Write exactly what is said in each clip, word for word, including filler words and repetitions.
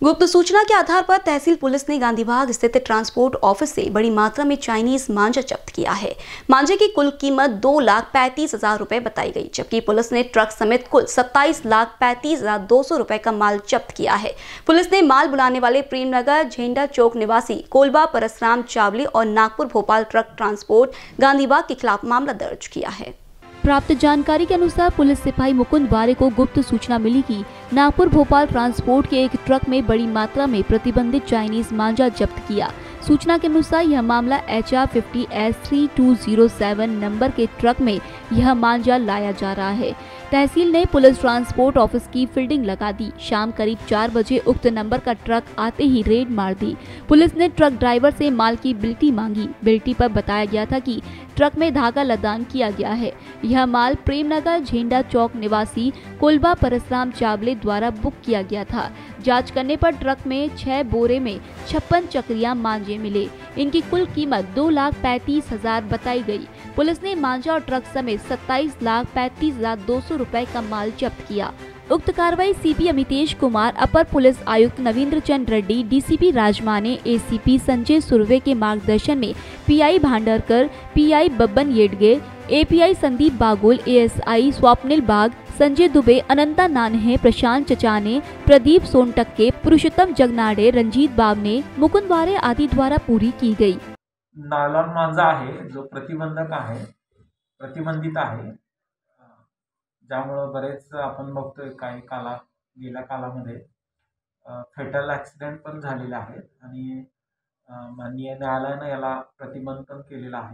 गुप्त सूचना के आधार पर तहसील पुलिस ने गांधीबाग स्थित ट्रांसपोर्ट ऑफिस से बड़ी मात्रा में चाइनीज मांझा जब्त किया है। मांझे की कुल कीमत दो लाख पैंतीस हजार रुपए बताई गई, जबकि पुलिस ने ट्रक समेत कुल सत्ताईस लाख पैंतीस हजार दो सौ रुपए का माल जब्त किया है। पुलिस ने माल बुलाने वाले प्रेमनगर झेंडा चौक निवासी कोलबा परसराम चावली और नागपुर भोपाल ट्रक ट्रांसपोर्ट गांधीबाग के खिलाफ मामला दर्ज किया है। प्राप्त जानकारी के अनुसार पुलिस सिपाही मुकुंद वारे को गुप्त सूचना मिली कि नागपुर भोपाल ट्रांसपोर्ट के एक ट्रक में बड़ी मात्रा में प्रतिबंधित चाइनीज मांझा जब्त किया। सूचना के अनुसार यह मामला H R fifty S three two zero seven number के ट्रक में यह मांझा लाया जा रहा है। तहसील ने पुलिस ट्रांसपोर्ट ऑफिस की फील्डिंग लगा दी। शाम करीब चार बजे उक्त नंबर का ट्रक आते ही रेड मार दी। पुलिस ने ट्रक ड्राइवर से माल की बिल्टी मांगी। बिल्टी पर बताया गया था कि ट्रक में धागा लदान किया गया है। यह माल प्रेमनगर झेंडा चौक निवासी कोलबा परसराम चावले द्वारा बुक किया गया था। जांच करने पर ट्रक में छह बोरे में छप्पन चक्रिया मांझे मिले। इनकी कुल कीमत दो लाख पैंतीस हजार बताई गई। पुलिस ने मांझा और ट्रक समेत सत्ताईस लाख पैंतीस हजार दो सौ रुपए का माल जब्त किया। उक्त कार्रवाई सीपी अमितेश कुमार, अपर पुलिस आयुक्त नवींद्र चंद्र रेड्डी, डीसीपी राजमाने, एसीपी संजय सुर्वे के मार्गदर्शन में PI Bhandarkar, PI Babban Yedge, API Sandeep Bagul, ASI Swapnil Bag, Sanjay Dubey, अनंता नानहे, प्रशांत चचाने, प्रदीप सोनटक्के, पुरुषोत्तम जगनाडे, रंजीत बावने, मुकुंद वारे आदि द्वारा पूरी की गई। नायलॉन मांजा आहे जो प्रतिबंधक आहे, प्रतिबंधित आहे, ज्यामुळे बरेच आपण बघतोय काही काला गेल्या कालामध्ये फेटल ॲक्सिडेंट पण झालेले आहेत आणि माननीय न्यायालयाने याला प्रतिबंधन केलेलं आहे।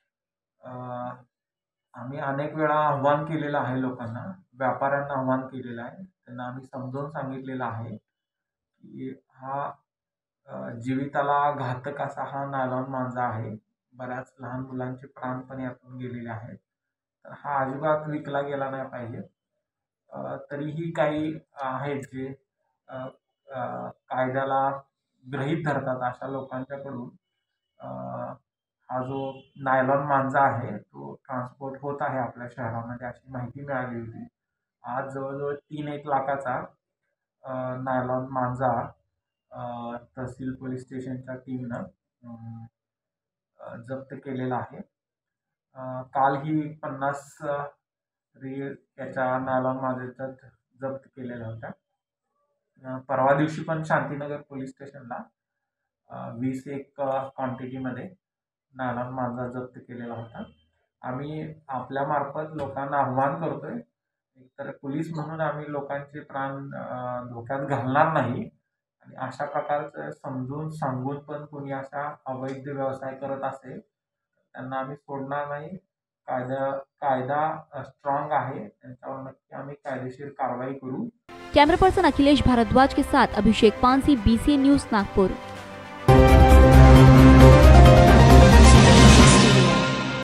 आम्ही अनेक वेळा आव्हान केलेलं आहे, लोकांना, व्यापाऱ्यांना आव्हान केलेलं आहे, त्यांना आम्ही समजावून सांगितलेलं आहे की हा जीविताला घातक असा हा नायलॉन मांजा आहे। बऱ्याच लहान मुलांचे प्राण पण यातून गेलेले आहेत, तर हा अजिबात विकला गेला नाही पाहिजे। तरीही काही आहेत जे कायद्याला गृहीत धरतात, अशा लोकांच्याकडून हा जो नायलॉन मांजा आहे तो ट्रान्सपोर्ट होत आहे आपल्या शहरामध्ये अशी माहिती मिळाली होती। आज जवळजवळ तीन एक लाखाचा नायलॉन मांजा तहसील पोलीस स्टेशनच्या टीमनं जप्त केलेला आहे। काल ही पन्नास रीळ याच्या नायलॉन मांजाच्या जप्त केलेल्या होत्या। परवा दिवशी पण शांतीनगर पोलीस स्टेशनला वीस एक क्वांटिटीमध्ये नायलॉन मांजा जप्त केलेला होता। आम्ही आपल्या मार्फत लोकांना आव्हान करतोय, एकतर पोलीस म्हणून आम्ही लोकांचे प्राण धोक्यात घालणार नाही आणि अशा प्रकारचं समजून सांगून पण कोणी अशा अवैध व्यवसाय करत असेल त्यांना आम्ही सोडणार नाही। कायदा कायदा स्ट्रॉन्ग आहे, त्यांच्यावर नक्की आम्ही कायदेशीर कारवाई करू। कैमरा पर्सन अखिलेश भारद्वाज के साथ अभिषेक पानसी, बीसीएन न्यूज, नागपुर।